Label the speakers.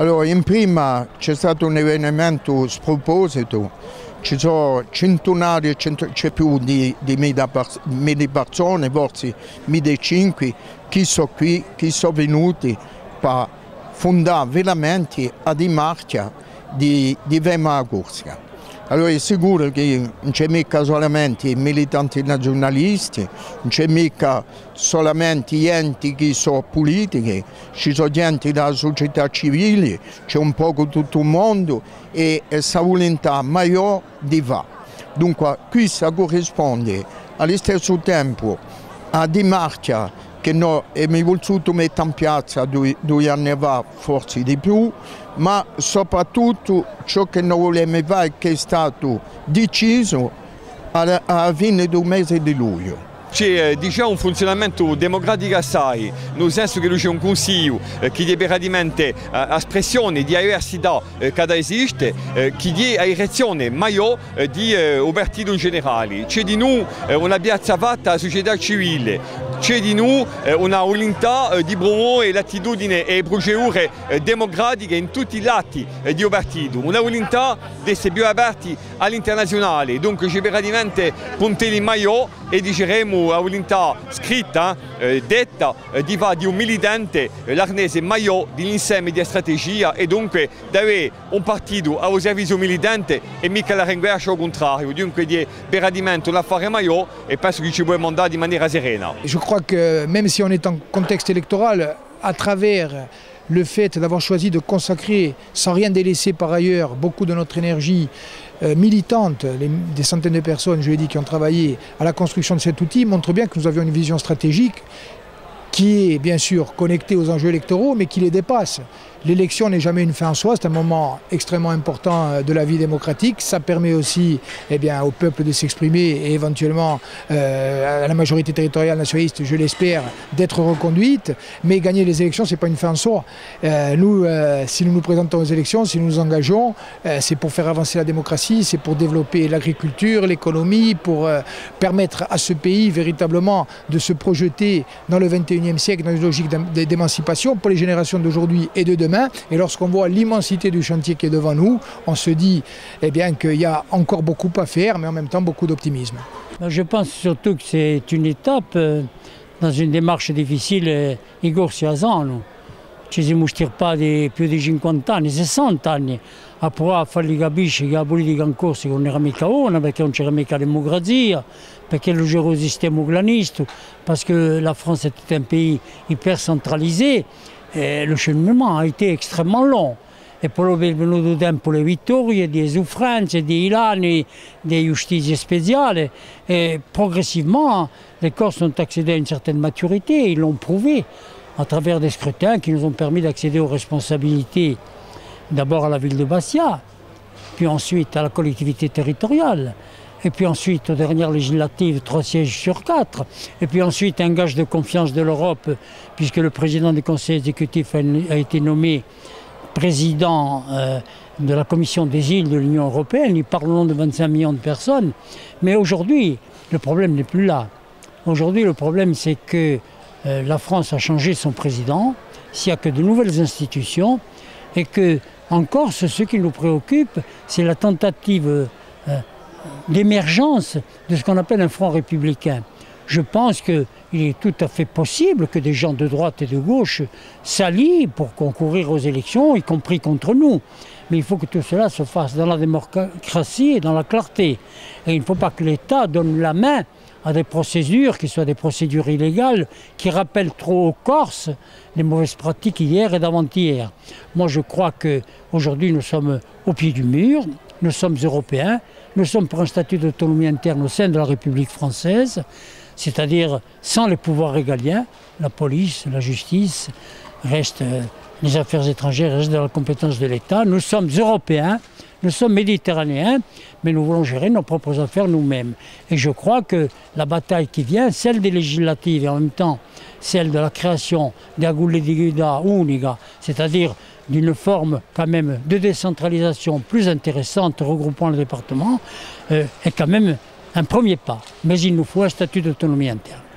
Speaker 1: Allora, in prima c'è stato un avvenimento sproposito, ci sono centinaia, c'è più di mille persone, forse 1.500, che sono qui, che sono venuti per fondare veramente a Di Marcia di Weimar-Gurska. Allora è sicuro che non c'è mica solamente i militanti nazionalisti, non c'è mica solamente gli enti che sono politici, ci sono gente della società civile, c'è un po' tutto il mondo e questa volontà maggiore di va. Dunque questa corrisponde allo stesso tempo a Di Marcia che noi abbiamo voluto mettere in piazza 2 anni fa, forse di più, ma soprattutto ciò che noi vogliamo fare che è stato deciso alla fine del mese di luglio.
Speaker 2: C'è un funzionamento democratico assai, nel senso che c'è un consiglio che è veramente espressione di diversità che esiste, che è direzione maggiore di un partito in generale. C'è di noi una piazza fatta alla società civile, c'è di noi una volontà di promuovere l'attitudine e le procedure democratiche in tutti i lati di un partito, una volontà di essere più aperti all'internazionale, dunque c'è veramente puntelli maggiore e diremo la volontà scritta, detta, di un militante l'arnese maggiore dell'insieme di strategia e dunque di avere un partito al servizio militante e mica la ringuercia al contrario, dunque di veramente un affare maggiore e penso che ci può mandare di maniera serena.
Speaker 3: Je crois que même si on est en contexte électoral, à travers le fait d'avoir choisi de consacrer, sans rien délaisser par ailleurs, beaucoup de notre énergie militante, des centaines de personnes, je l'ai dit, qui ont travaillé à la construction de cet outil, montre bien que nous avions une vision stratégique qui est bien sûr connectée aux enjeux électoraux, mais qui les dépasse. L'élection n'est jamais une fin en soi, c'est un moment extrêmement important de la vie démocratique. Ça permet aussi au peuple de s'exprimer et éventuellement à la majorité territoriale nationaliste, je l'espère, d'être reconduite. Mais gagner les élections, ce n'est pas une fin en soi. Si nous nous présentons aux élections, si nous nous engageons, c'est pour faire avancer la démocratie, c'est pour développer l'agriculture, l'économie, pour permettre à ce pays véritablement de se projeter dans le XXIe siècle, dans une logique d'émancipation pour les générations d'aujourd'hui et de demain. Et lorsqu'on voit l'immensité du chantier qui est devant nous, on se dit qu'il y a encore beaucoup à faire, mais en même temps beaucoup d'optimisme.
Speaker 4: Je pense surtout que c'est une étape dans une démarche difficile in corso a anni. Ci siamo stirpati più di 50 anni, 60 anni, a provare a fargli capire che la politica in corso non era mica una, perché non c'era mica democrazia, perché il giro sistema claniste, parce que la France était un pays hyper centralisé. Le cheminement a été extrêmement long. E poi è venuto tempo le vittorie, di souffranze, di anni di giustizia speciale. Et progressivement, les Corses ont accédé à une certaine maturité, ils l'ont prouvé à travers des scrutins qui nous ont permis d'accéder aux responsabilités, d'abord à la ville de Bastia, puis ensuite à la collectivité territoriale, et puis ensuite aux dernières législatives 3 sièges sur 4, et puis ensuite un gage de confiance de l'Europe, puisque le président du conseil exécutif a été nommé président de la commission des îles de l'Union européenne. Il parle au nom de 25 millions de personnes, mais aujourd'hui le problème n'est plus là. Aujourd'hui le problème c'est que la France a changé son président, s'il n'y a que de nouvelles institutions, et que en Corse, ce qui nous préoccupe, c'est la tentative d'émergence de ce qu'on appelle un front républicain. Je pense qu'il est tout à fait possible que des gens de droite et de gauche s'allient pour concourir aux élections, y compris contre nous. Mais il faut que tout cela se fasse dans la démocratie et dans la clarté. Et il ne faut pas que l'État donne la main à des procédures qui soient des procédures illégales, qui rappellent trop aux Corses les mauvaises pratiques hier et d'avant-hier. Moi je crois qu'aujourd'hui nous sommes au pied du mur, nous sommes européens, nous sommes pour un statut d'autonomie interne au sein de la République française, c'est-à-dire sans les pouvoirs régaliens, la police, la justice, les affaires étrangères restent dans la compétence de l'État. Nous sommes européens, nous sommes méditerranéens, mais nous voulons gérer nos propres affaires nous-mêmes. Et je crois que la bataille qui vient, celle des législatives et en même temps celle de la création d'un Guida unica, c'est-à-dire d'une forme quand même de décentralisation plus intéressante regroupant le département, est quand même un premier pas. Mais il nous faut un statut d'autonomie interne.